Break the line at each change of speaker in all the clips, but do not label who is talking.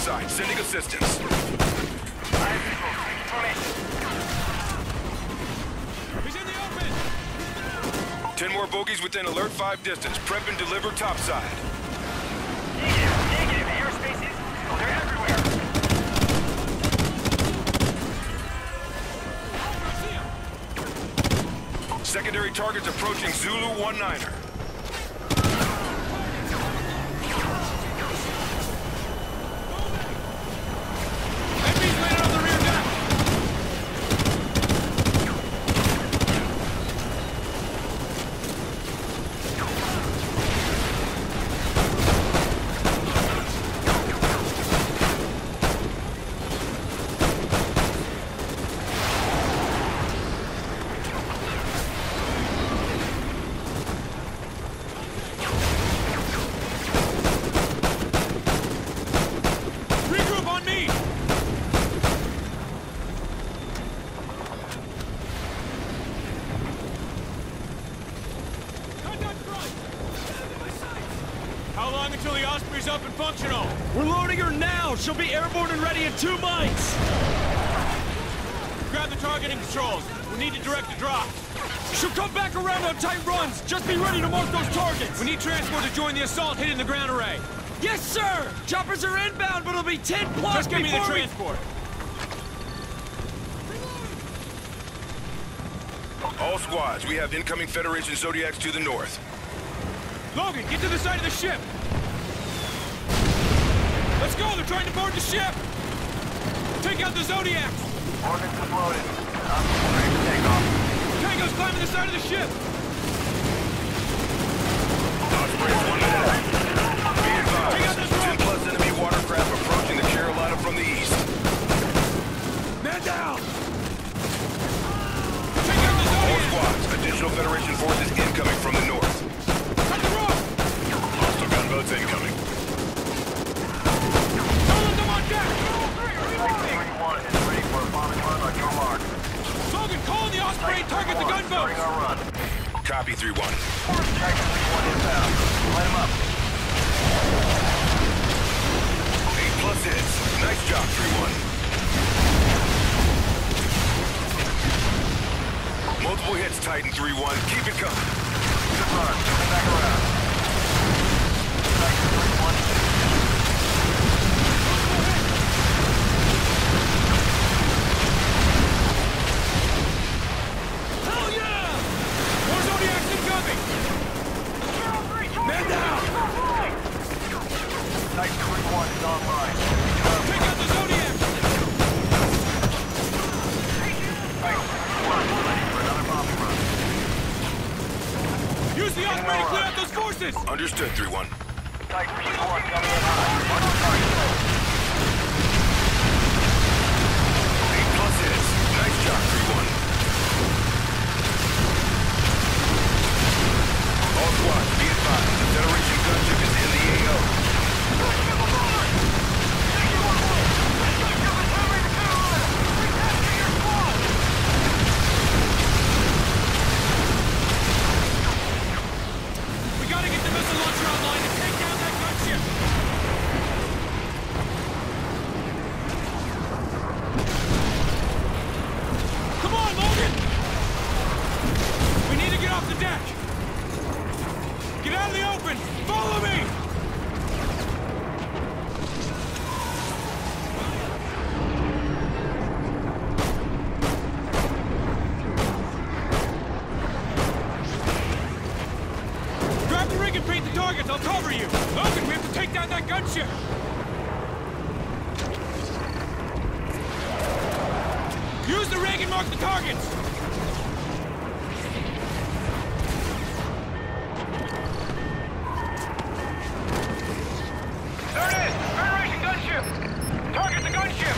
side, sending assistance.
He's in the open!
10 more bogies within Alert 5 distance. Prep and deliver topside.
Negative. Airspaces. Oh, they're everywhere.
Secondary targets approaching Zulu 19er.
Enemies landed on the rear deck! Regroup on me! Contact front! How long until the Osprey's up and functional?
We're loading her now! She'll be airborne and ready in 2 mics!
Grab the targeting controls. We need to direct the drop.
She'll come back around on tight runs! Just be ready to mark those targets!
We need transport to join the assault hitting the ground array.
Yes, sir! Choppers are inbound, but it'll be 10 plus
Just give me the
before we...
transport.
All squads, we have incoming Federation Zodiacs to the north.
Logan, get to the side of the ship! Let's go! They're trying to board the ship! Take out the Zodiacs!
Ordnance uploaded. I'm ready to take off.
Tango's climbing the side of the ship!
Osprey 1 minute. Be
Take out
advised,
this
10 plus enemy watercraft approaching the Carolina from the east.
Man down! Take out the
All
Zodiacs!
squads, additional Federation forces incoming from the north.
Cut the rope!
Hostile gunboats incoming.
Don't let them on deck!
3-1 is ready for a bombing run on your mark.
Logan, call in the Osprey and target the
Starting
gunboats!
our run.
Copy 3-1.
Titan 3-1 inbound. Light him up.
8 plus hits. Nice job, 3-1. Multiple hits, Titan 3-1. Keep it coming.
Good run. Coming back around. Titan 3-1 is in.
Hell yeah!
More Zodiacs incoming!
Man down!
Titan 3-1 is online.
Take out the Zodiacs!
Titan 3-1 ready for another bombing run.
Use the Osprey to clear out those forces!
Understood, 3-1.
Titan 3-1 coming in high. Mark the target.
8 plus hits. Nice job, 3-1. All squads, be advised. The Federation gunship is in the AO.
We gotta get the missile launcher online and take down that gunship! Come on, Logan! We need to get off the deck! Get out of the open! Follow me! Grab the rig and paint the targets, I'll cover you! Logan, we have to take down that gunship! Use the rig and mark the targets!
There it is! Federation gunship! Target the gunship!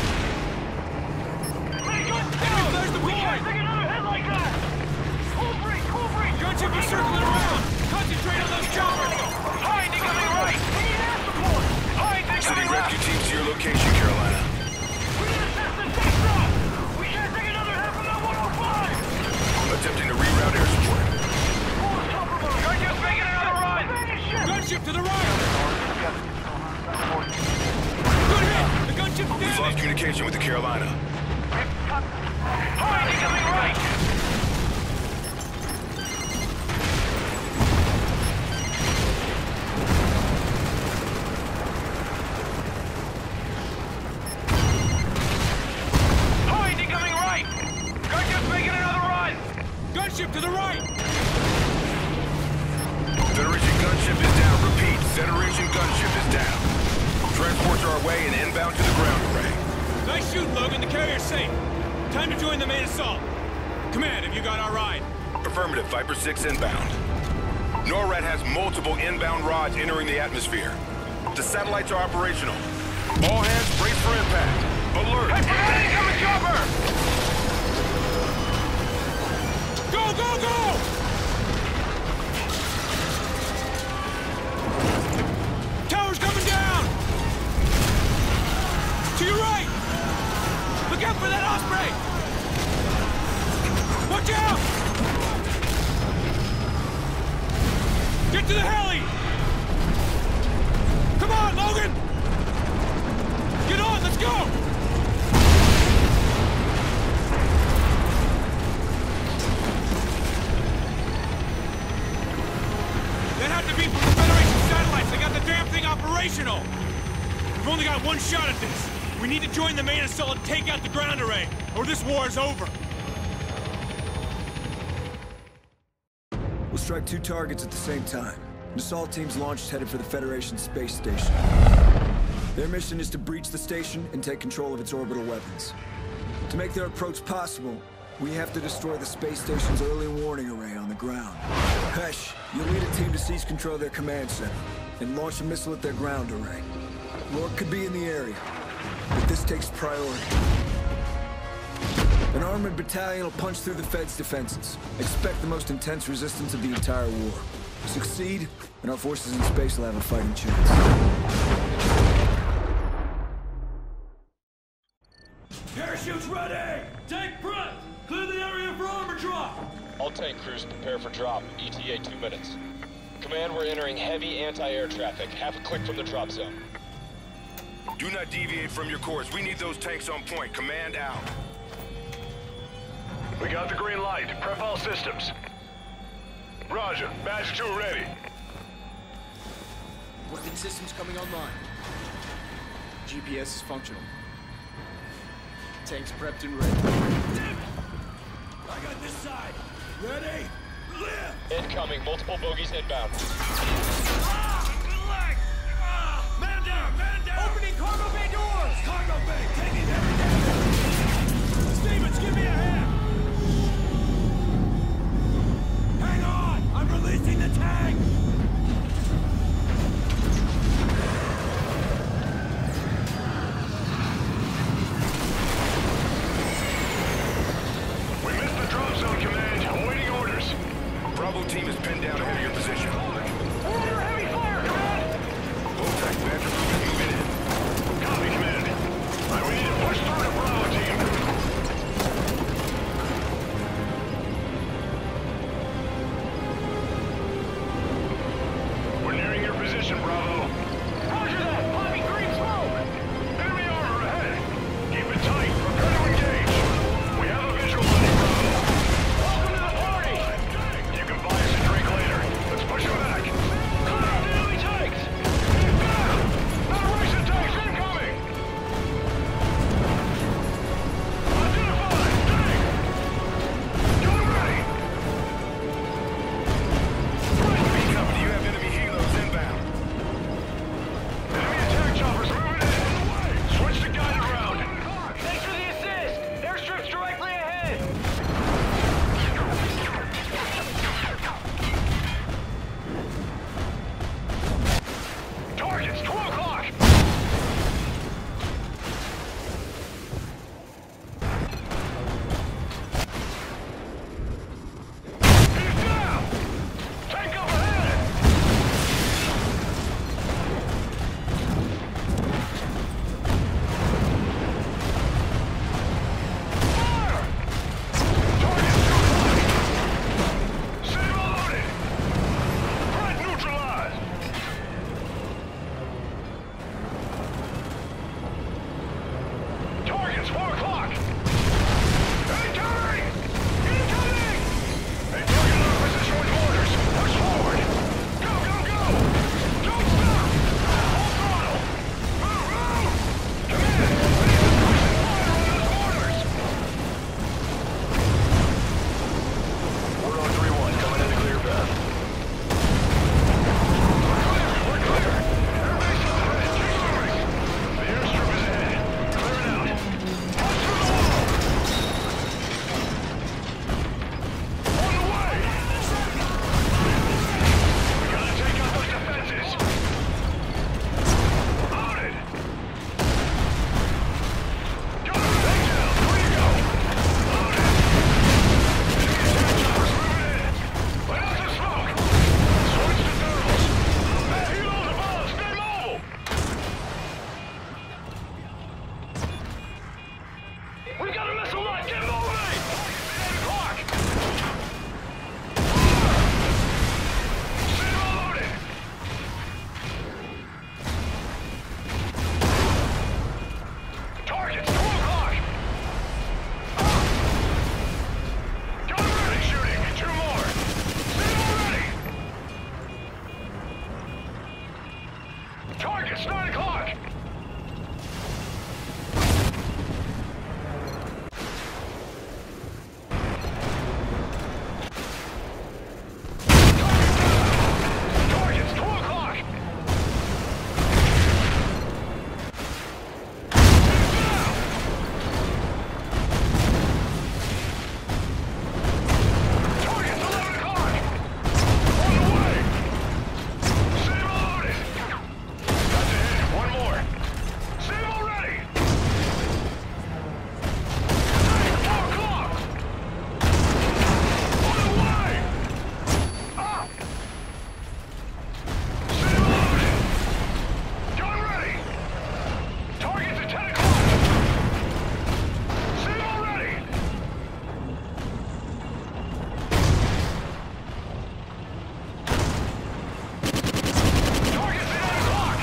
Enemy flares deployed!
Take another hit like that! Cool break!
Gunship is circling around! Concentrate on those choppers!
Hind incoming right! We need air support! Hind incoming
Sending
left!
rescue teams to your location, Carolina.
We need assistance extra! We can't take another hit from that 105!
Attempting to reroute air support.
Gunship's making another run!
Gunship to the right!
Good
lost communication with the Carolina.
Point incoming right! Point incoming right! Gunship's making another run!
Gunship to the right!
Federation gunship is down. Repeat, Federation gunship is down. Transports are away and inbound to the ground array.
Nice shooting, Logan. The carrier's safe. Time to join the main assault. Command, have you got our ride?
Affirmative, Viper 6 inbound. NORAD has multiple inbound rods entering the atmosphere. The satellites are operational. All hands brace for impact. Alert!
Hey, prevent incoming chopper!
Go, go, go! Tower's coming down! To your right! Look out for that Osprey! Watch out! Get to the heli! Come on, Logan! Get on, let's go! That had to be from the Federation satellites. They got the damn thing operational! We've only got one shot at this. We need to join the main assault and take out the ground array, or this war is over.
We'll strike 2 targets at the same time. An assault team's launched headed for the Federation space station. Their mission is to breach the station and take control of its orbital weapons. To make their approach possible, we have to destroy the space station's early warning array on the ground. Hesh, you'll lead a team to seize control of their command center and launch a missile at their ground array. Rourke could be in the area, but this takes priority. An armored battalion will punch through the Fed's defenses. Expect the most intense resistance of the entire war. Succeed, and our forces in space will have a fighting chance.
Parachutes ready! Tank prep! Clear the area for armor drop!
All tank crews prepare for drop. ETA 2 minutes. Command, we're entering heavy anti-air traffic. Half a click from the drop zone.
Do not deviate from your course. We need those tanks on point. Command out.
We got the green light. Prep all systems. Roger. Badge 2 ready.
Weapon systems coming online. GPS is functional. Tanks prepped and ready.
I got this side. Ready? Lift!
Incoming, multiple bogies inbound.
Man down! Man down!
Opening cargo bay doors!
Cargo bay, taking every damage! Stevens, give me a hand! Hang on! I'm releasing the tank!
We missed the drop zone, Command. Awaiting orders.
Bravo team is pinned down ahead of your position.
We're under heavy fire, Command!
Voltec, Badger moving in.
Copy. We got a missile launch! Get moving! 8 o'clock! Signal loaded! Targets, 2 o'clock! Gun ready shooting! 2 more! Signal ready! Targets, 9 o'clock! Targets, 2 o'clock! Targets, 11 o'clock! On the way! Signal loaded! That's it, 1 more! Signal ready! 4 o'clock! On the way! Up! Signal loaded! Gun ready! Targets at 10 o'clock! Signal ready! Targets at 8 o'clock!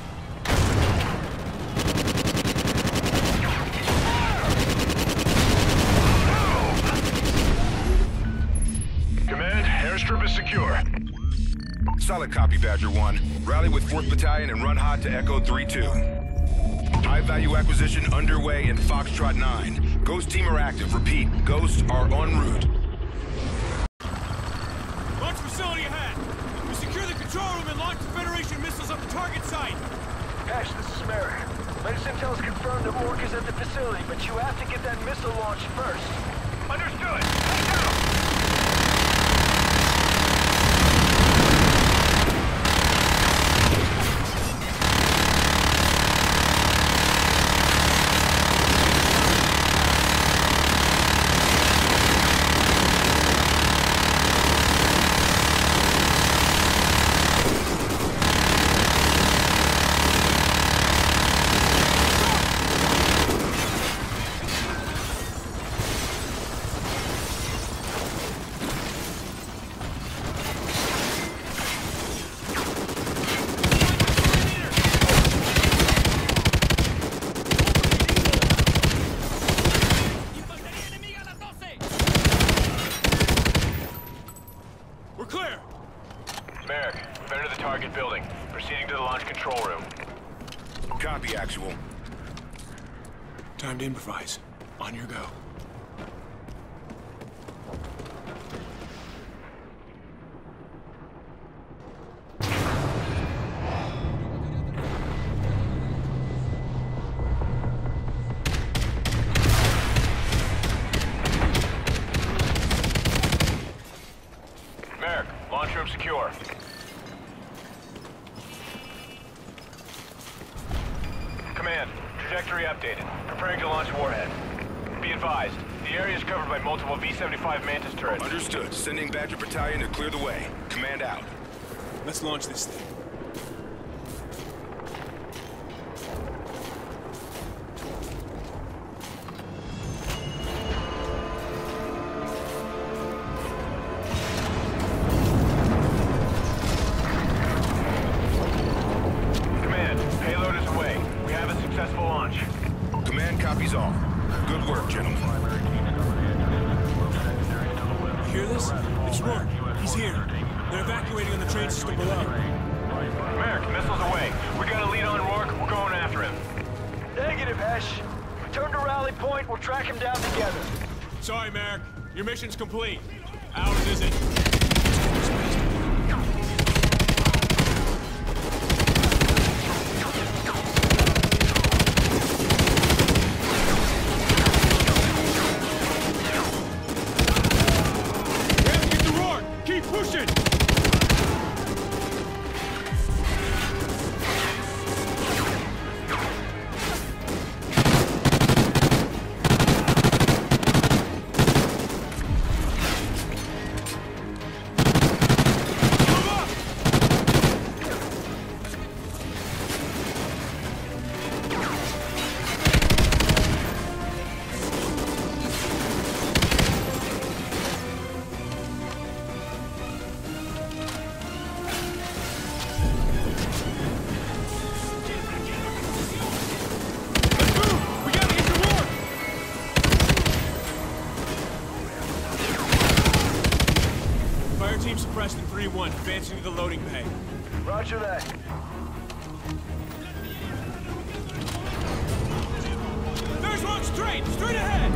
Command, airstrip is secure.
Solid copy, Badger 1. Rally with 4th Battalion and run hot to Echo 3-2. High-value acquisition underway in Foxtrot 9. Ghost team are active. Repeat, Ghosts are en route.
Launch facility ahead! We secure the control room and launch the Federation missiles at the target site!
Ash, this is Merrick. Latest intel's confirmed that Orc is at the facility, but you have to get that missile launched first. Understood! Head down!
We're clear!
Merrick, we've entered the target building. Proceeding to the launch control room.
Copy, Actual.
Time to improvise. On your go.
Merrick, launch room secure. Command, trajectory updated. Preparing to launch warhead. Be advised, the area is covered by multiple V-75 Mantis turrets.
Understood. Sending Badger Battalion to clear the way. Command out.
Let's launch this thing.
Command, payload is away. We have a successful launch.
Command copies all. Good work, gentlemen.
You hear this? It's Rourke. He's here. They're evacuating on the train system below.
Merrick, missiles away. We got a lead on Rourke. We're going after him.
Negative, Ash. Return to rally point. We'll track him down together.
Sorry, Merrick. Your mission's complete. Ours isn't. We have to get to Rourke! Keep pushing! 31, advancing to the loading bay.
Roger that.
There's one straight ahead!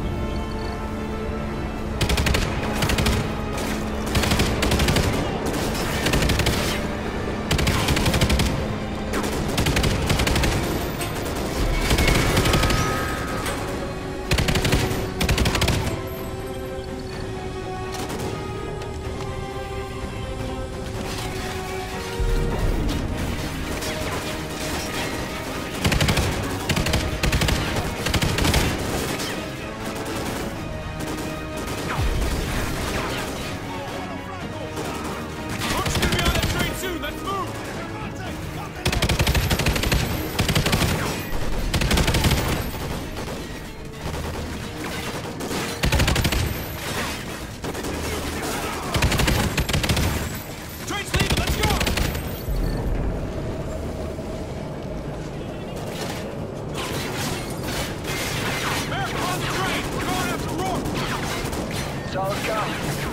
Solid copy.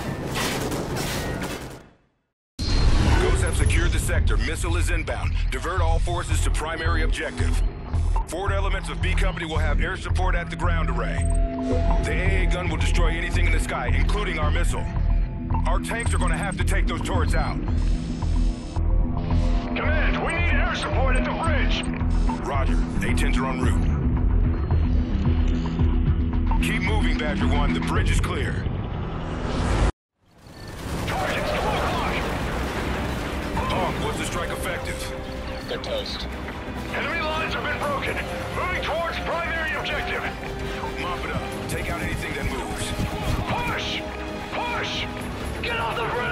Ghosts have secured the sector. Missile is inbound. Divert all forces to primary objective. Forward elements of B Company will have air support at the ground array. The AA gun will destroy anything in the sky, including our missile. Our tanks are going to have to take those turrets out.
Command, we need air support at the bridge.
Roger. A-10s are en route. Keep moving, Badger 1. The bridge is clear.
Target's 2 o'clock.
Hawk, was the strike effective?
They're toast.
Enemy lines have been broken. Moving towards primary objective.
Mop it up. Take out anything that moves.
Push! Push! Get off the bridge!